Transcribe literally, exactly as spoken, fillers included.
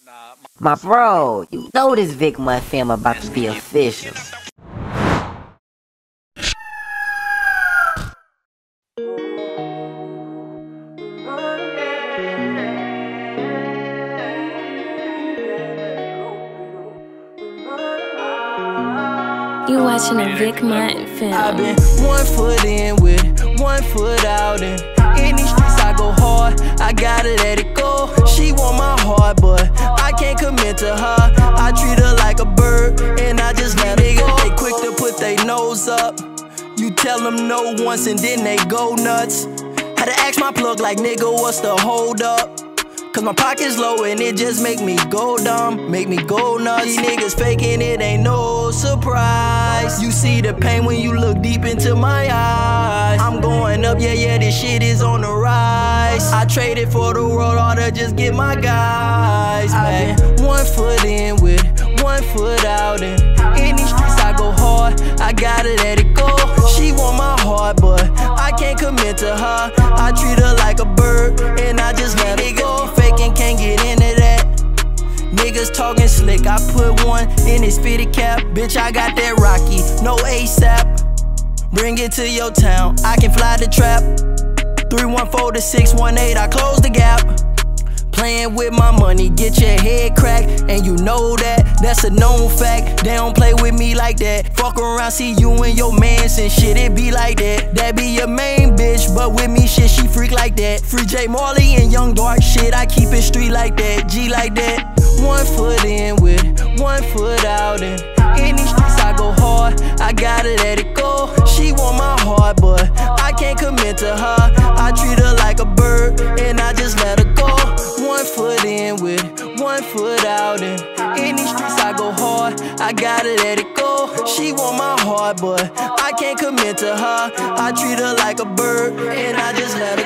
My bro, you know this Vic Month film about to be official. You watching a Vic Month film. I've been one foot in with it, one foot out, and in these streets I go hard, I gotta let it go. She want my heart, but I can't commit to her. I treat her like a bird, and I just let her go. They quick to put their nose up. You tell them no once and then they go nuts. Had to ask my plug like, nigga, what's the hold up? Cause my pocket's low and it just make me go dumb, make me go nuts. These niggas faking, it ain't no surprise. You see the pain when you look deep into my eyes. I'm going up, yeah, yeah, this shit is on the rise. I traded for the world, all to just get my guys back. I've been one foot in with it, one foot out, and in these streets I go hard, I gotta let it go. She want my heart, but I can't commit to her. I treat her like a bird, and I just let it go. Can't get into that. Niggas talking slick, I put one in his fitted cap. Bitch, I got that Rocky, no ASAP. Bring it to your town, I can fly the trap. Three one four to six one eight, I close the gap. Playing with my money, get your head cracked, and you know that, that's a known fact. They don't play with me like that. Fuck around, see you and your mans and shit, it be like that. That be your main bitch, but with me shit, she freak like that. Free J Marley and Young Dark shit, I keep it street like that, G like that. One foot in with it, one foot out, and in these streets I go hard, I gotta let it go. She want my heart, but I can't commit to her. I treat her like a bird, and I just let her go. One foot in with it, one foot out, and in these streets I go hard, I gotta let it go. She want my heart, but I can't commit to her. I treat her like a bird, and I just let her go.